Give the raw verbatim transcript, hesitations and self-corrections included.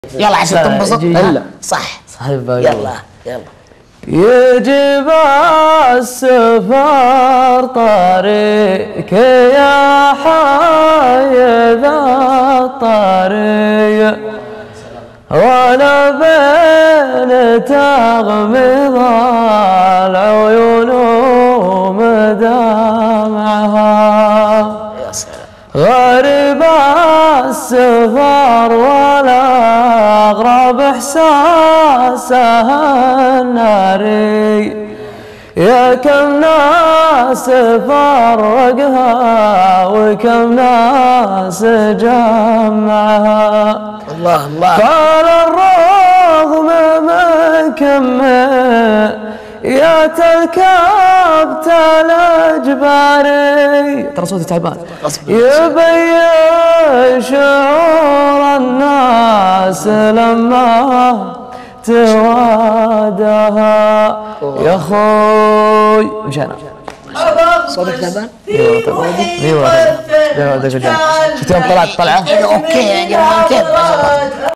يلا عشان تنبسط. يلا صح صحيح. يلا يلا. يجب السفر طريق يا حي ذا الطريق ولا بين تغمض العيون ومدامعها غريب السفر ولا أغرب إحساسه الناري يا كم ناس فرقها وكم ناس جمعها. الله الله. قال الرغم من كمل يا تركبت الأجباري ترى صوتي تعبان يبين شعور الناس لما توادها يا خوي. مشينا صوتك تعبان؟ ايوه ايوه. شفت يوم طلعت طلعه؟ اوكي يعني كيف